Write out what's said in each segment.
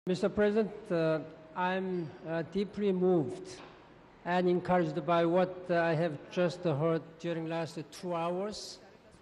Mr. President, I'm deeply moved and encouraged by what I have just heard during last 2 hours.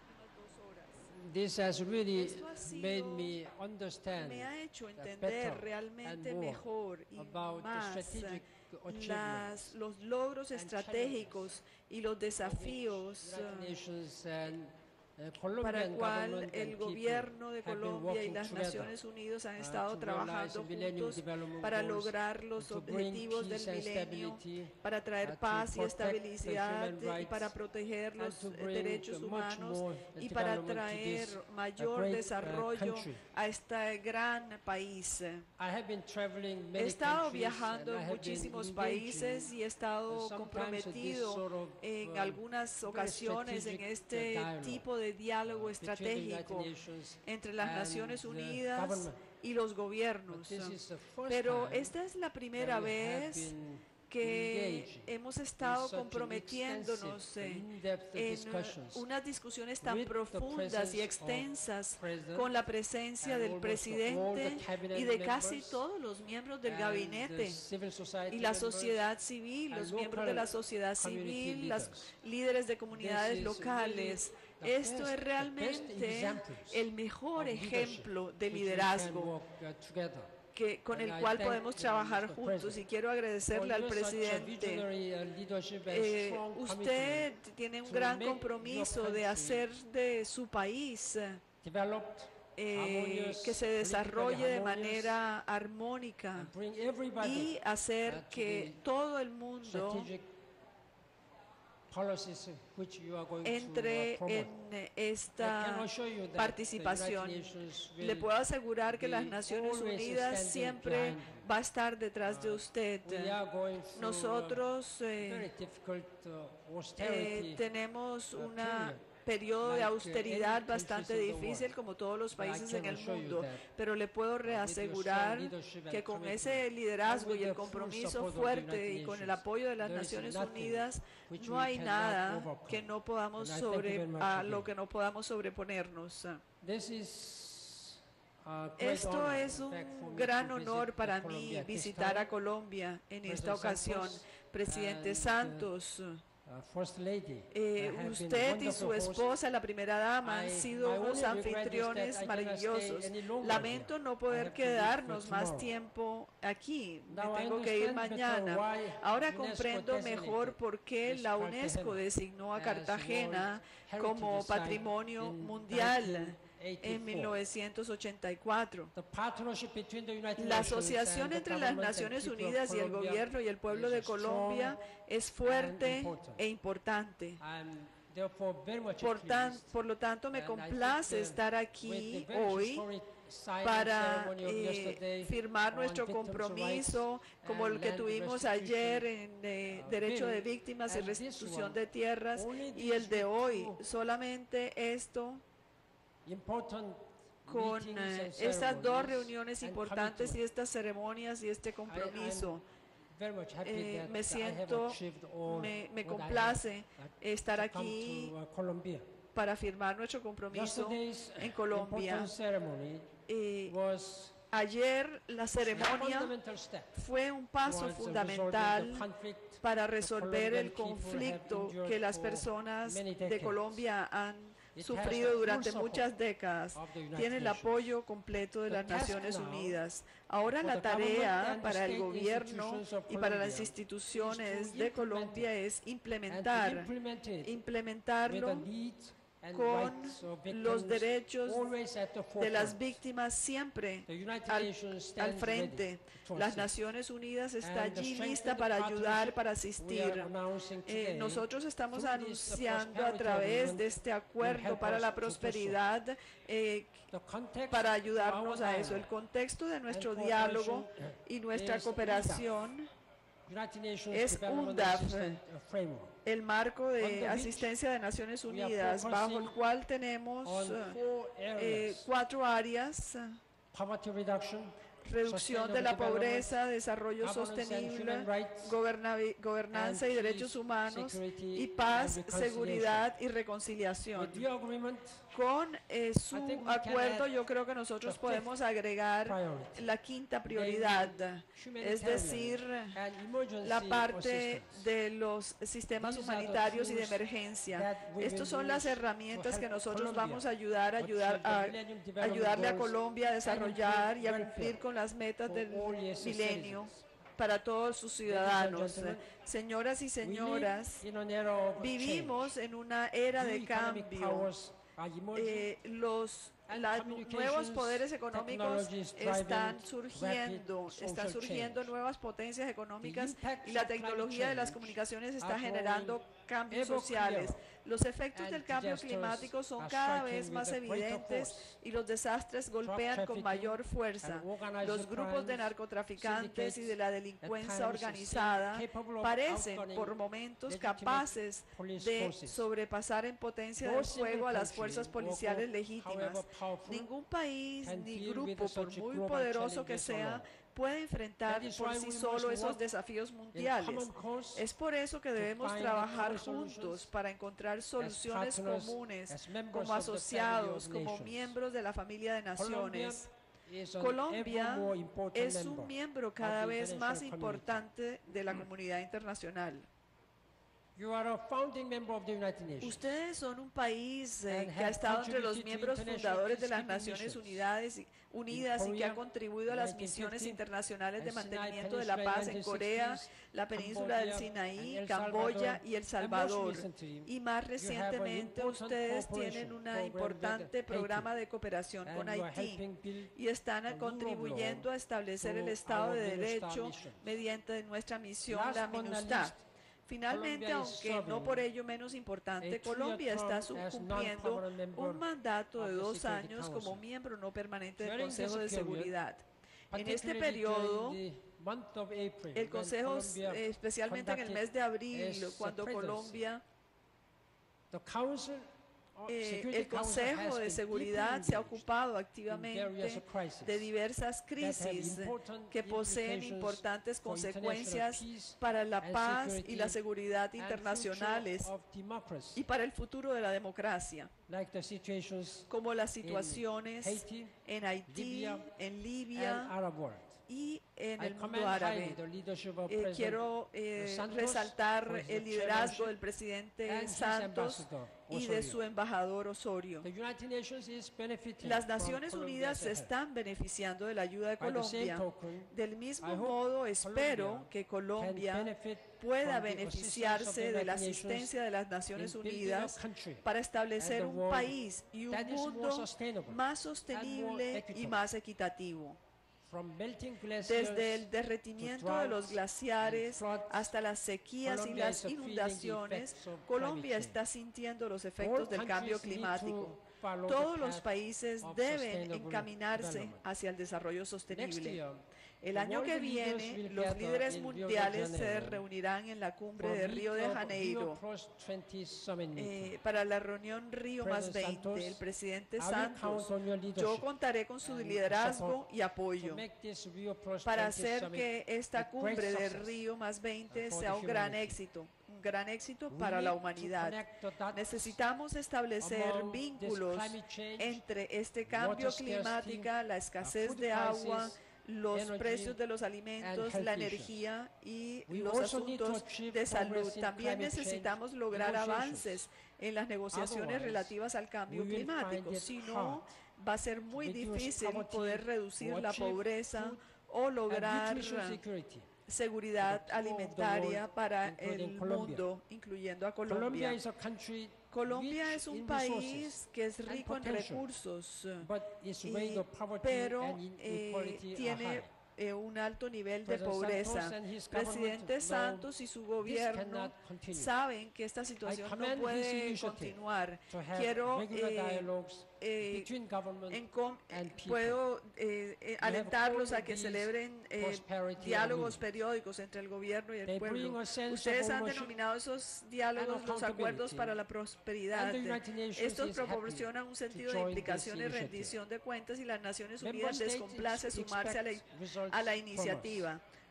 This has really made me understand me ha hecho better entender and realmente more mejor y about the más strategic achievements los logros and estratégicos y los of which desafíos United Nations and para Colombian el cual government el and people gobierno de have been Colombia y working las together Naciones Unidas han to estado realize trabajando the Millennium juntos Development para Goals, lograr los to bring objetivos del peace and milenio, stability, para traer to paz y protect the estabilidad human y para rights, proteger and los to bring derechos much humanos more y para development to traer this mayor great desarrollo country. a este gran país. I have been traveling He many estado countries viajando and I en have been muchísimos engaging países y he estado sometimes comprometido this sort of, en algunas very ocasiones en strategic este dialogue, tipo de diálogo between the United estratégico Nations entre las and Naciones the Unidas government. y los But gobiernos. this is the first Pero time esta es la that primera we have vez been que engaging hemos in estado such an comprometiéndonos extensive, in-depth en discussions unas discusiones tan with the profundas presence y of extensas President con la presencia and del almost all presidente the cabinet y de casi members todos los miembros del and gabinete the civil society y la members sociedad civil, and los miembros de la local sociedad community civil, los leaders. líderes de This comunidades is locales. really Esto es the best realmente examples el mejor of leadership ejemplo de which we can liderazgo work, together. con el And I cual thank, podemos trabajar Mr. juntos, President, y quiero agradecerle al for your such a presidente. visionary, leadership and strong Usted commitment tiene un to gran make your compromiso de country hacer de su país developed, harmonious, que se politically desarrolle de harmonious, manera armónica and bring everybody y hacer to que the todo el mundo strategic policies which you are going entre to promote. en I can esta assure you that participación. the United Nations will Le puedo asegurar que las be Naciones always Unidas standing siempre behind you. va a estar detrás de usted. We are going through Nosotros very difficult austerity tenemos un period. periodo de like, austeridad any bastante countries in the difícil world. como todos los But I países can en el assure you mundo, that, pero le puedo with your reasegurar strong leadership and que con commitment, ese liderazgo and y with el the full compromiso support of the fuerte United y con el Nations, apoyo de las there is Naciones nothing Unidas, which no we hay cannot nada overcome. que no podamos And I thank you very much a again. lo que no podamos sobreponernos. This is a great Esto honor, es in fact, for un me gran to visit honor para Colombia mí at this visitar time. a Colombia en esta President ocasión. Santos Presidente and, Santos, First Lady, have been usted y su wonderful hosts. esposa, la primera dama, han My sido only unos regret is that anfitriones I cannot maravillosos. stay any longer Lamento here. no I poder have to leave quedarnos for más tomorrow. tiempo aquí. Now Me I tengo que ir understand better mañana. why Ahora UNESCO comprendo designated mejor por qué this la UNESCO Cartagena designó a as Cartagena World como Heritage Site Patrimonio in Mundial 1984. en 1984. The partnership between the United La Nations asociación and the entre las government and Naciones people of Unidas y el Colombia gobierno y el pueblo de is strong Colombia es fuerte important. e importante. I'm therefore very much Por lo tanto, me and I complace think, estar with aquí the very hoy historic signing para ceremony of yesterday firmar on nuestro victims' compromiso rights como and el que land tuvimos restitution, ayer en derecho de bill, víctimas y and this restitución one, de tierras, only y el these de hoy. two Solamente esto, important con meetings and estas dos ceremonies reuniones and importantes y commitment. estas ceremonias y este compromiso. Very much happy that Me I have siento, achieved all me what I complace have, estar to come aquí to, Colombia. para firmar nuestro compromiso Yesterday's en Colombia. important ceremony was Ayer la a ceremonia fundamental step fue un paso towards fundamental resolving the conflict para the resolver el Colombian people conflicto have endured que las for personas many de decades. Colombia han It sufrido has the durante full muchas support décadas. of the United Tiene el Nations. apoyo completo de The las task Naciones now Unidas. Ahora for la the government tarea and the para el state gobierno institutions of y para las Colombia instituciones is to de Colombia es and to implementarlo with the needs and con rights of los victims derechos always at the de las forefront. víctimas siempre The United al Nations stands al frente. ready to Las assist. Naciones Unidas está And the allí strengthened lista para ayudar, partnership para we asistir. are announcing today Nosotros estamos through this anunciando a prosperity través agreement de este will acuerdo help para us la to do so. prosperidad The context para of ayudarnos our a eso. El dialogue contexto de nuestro and diálogo cooperation y nuestra is cooperación United Nations es Development UNDAP, Assistance Framework el marco Under de which asistencia de Naciones we are Unidas, bajo el focusing cual tenemos on 4 areas: 4 áreas: poverty reduction, reducción de la pobreza, desarrollo governance and sostenible, human rights, gobernanza and y derechos peace, humanos, security y paz, and reconciliation. seguridad y reconciliación. With the agreement, Con su I think we can acuerdo, add yo creo que nosotros the podemos agregar priority, la quinta prioridad, es humanitarian decir, and emergency la parte assistance. de los sistemas These are the humanitarios y de tools emergencia. that we Estas will son las use herramientas to que help nosotros Colombia vamos a ayudar achieve the Millennium Development ayudarle a Goals Colombia a and desarrollar y a improve cumplir welfare con las metas for del all its milenio citizens. para todos sus Ladies and ciudadanos. gentlemen, Señoras y We señoras, live in an era of vivimos change. en una era New de economic cambio. powers are emerging, Los and nuevos communications poderes económicos technology is están driving surgiendo, rapid están social surgiendo change. nuevas potencias económicas impacts y la of climate tecnología de las change comunicaciones are está growing generando cambios ever sociales. clearer, Los efectos and del cambio disasters climático son are cada striking vez with más a greater evidentes force. y los desastres golpean con trafficking mayor fuerza. and organized Los grupos de crimes, narcotraficantes y de la delincuencia times organizada seem capable of parecen outgunning por momentos legitimate capaces police de forces. sobrepasar en potencia No del single fuego a las country fuerzas or policiales group, legítimas. however powerful, Ningún país can ni deal with grupo, por such muy global poderoso que challenges sea, alone. puede enfrentar That is por why sí we solo must esos work desafíos in mundiales. common cause Es por eso que to debemos find trabajar common solutions juntos para encontrar as soluciones partners, comunes as members como of the family asociados, of como nations. miembros de la familia de Colombia naciones. is an Colombia ever more important es member un miembro of cada the vez más international community. importante de la comunidad internacional. You are a founding member of the United Nations. Ustedes son un país And que ha have estado entre los contributed to miembros international fundadores de las peacekeeping Naciones missions Unidas y que ha Korea contribuido a las 1950, misiones internacionales de and Sinai mantenimiento de la Peninsula paz in en the Corea, 1960s, la península del Cambodia, Sinaí, and El Camboya Salvador, y El and most Salvador. recently, Y más you have an recientemente important ustedes cooperation tienen un program with importante Haiti, programa de cooperación con and you are Haití helping build y están the rule of contribuyendo law a establecer el through Estado our de MINUSTAH Derecho mission. mediante nuestra misión, Last la but not MINUSTAH. least, Finalmente, Colombia is aunque no serving por ello menos importante, a 3-year Colombia está term as cumpliendo non-permanent member un mandato de of the 2 Security años como Council. miembro no permanente del During Consejo this de period, Seguridad. En este particularly periodo, during the month of April, el when Consejo, Colombia especialmente en el mes de abril, as cuando presidency, Colombia, the Council, Security el Council Consejo has de been Seguridad deeply se ha engaged ocupado in various activamente crises de diversas that have crisis important que poseen implications importantes for international consecuencias peace para la and paz y security la seguridad and future internacionales of democracy, y para el futuro de la democracia, like the situations como las situaciones Haiti en Haití, Libya, en and Libia Arab world. y en I el mundo commend highly árabe. the leadership of President Quiero Santos resaltar for his el liderazgo chairmanship del presidente and his Santos ambassador, y de Osorio. su embajador Osorio. The United Nations is benefiting Las from Naciones Colombia's Unidas se efforts. están beneficiando de la ayuda de By the same Colombia. token, Del mismo I hope modo, espero Colombia que can Colombia benefit pueda from the beneficiarse assistance of the de la United Nations asistencia de las Naciones in building Unidas a country para establecer and the un world país y un that is more mundo sustainable más and more sostenible y equitable. más equitativo. From melting glaciers Desde el derretimiento to de los droughts glaciares and floods, hasta las sequías y Colombia las is feeling the inundaciones, effects of Colombia climate está sintiendo los All efectos del cambio countries need climático. to follow the Todos los path países of deben sustainable encaminarse development. hacia el desarrollo Next sostenible. year, El the año que world leaders viene, will los gather líderes in Rio de mundiales se Janeiro reunirán en la cumbre for de a Río de meet of Janeiro Rio+20 summit meeting. para la reunión Río más President 20. El Santos, presidente I will Santos, count on your yo leadership contaré con su and liderazgo support y to apoyo make this Rio+20 para hacer summit que esta a great cumbre de success Río más 20 for sea the un gran humanity. éxito, un gran éxito We para la need to humanidad. connect the dots Necesitamos establecer among this vínculos climate change, entre este cambio water climático, la escasez food de agua, prices, los energy, precios de los alimentos, and la health issues. energía y We los also need to asuntos achieve de salud. progress in También climate change necesitamos lograr negotiations. avances en las negociaciones Otherwise, relativas al cambio we will climático. find it Si no, va a ser muy reduce difícil poverty, poder reducir to la achieve pobreza food o and lograr nutrition security. seguridad for the poor of the alimentaria world, para including el Colombia. mundo, incluyendo a Colombia Colombia. is a country Colombia rich es un in país resources que es and rico en potential, recursos, but its rate of poverty pero and inequality are tiene high. Un alto nivel de President pobreza. Santos and his government Presidente know Santos y su this gobierno cannot continue. saben que esta situación no commend his puede initiative continuar. to have Quiero regular dialogues between en government com- and people. puedo alentarlos a que these celebren prosperity diálogos agreements. periódicos entre el gobierno y el They bring pueblo. a sense Ustedes of han ownership denominado esos diálogos los acuerdos accountability. para la prosperidad. And the United Nations Estos is happy proporcionan un sentido de join implicación y this initiative. rendición de cuentas y las Naciones Member Unidas les states complace sumarse expect results a la from us. iniciativa.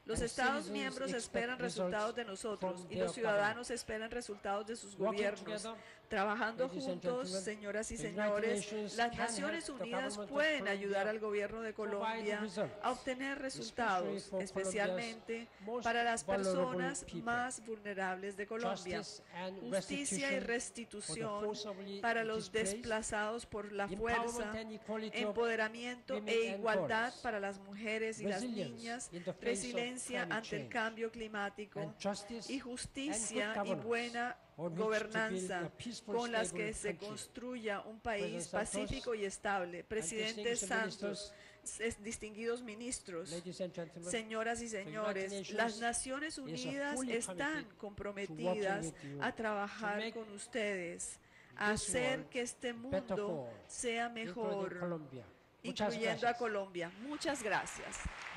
Los and Estados citizens miembros expect esperan resultados de results nosotros from y their los ciudadanos esperan resultados de sus Working gobiernos. together, Trabajando ladies and juntos, gentlemen, señoras y the United señores, Nations las can Naciones help the Unidas government of pueden Colombia ayudar al gobierno de provide Colombia results, a obtener resultados, especially for especialmente Colombia's para las most vulnerable personas people. más vulnerables de Colombia. Justice and Justicia y restitution restitución for the forcibly para los displaced, desplazados por la empowerment fuerza, and equality of empoderamiento women e and igualdad girls, para las mujeres y las resilience niñas, in the face of resiliencia climate ante el change, cambio climático and justice y and justicia good y governance, buena on which to build gobernanza a peaceful, con las stable que se country. construya un President país Santos pacífico y estable. Presidente distinguished Santos, distinguidos ministros, Ladies and gentlemen, señoras y United señores, Nations las Naciones Unidas fully están committed comprometidas to working with you a to trabajar make con ustedes, a this hacer world que este better mundo for all, sea including mejor, Colombia. Muchas incluyendo a gracias. Colombia. Muchas gracias.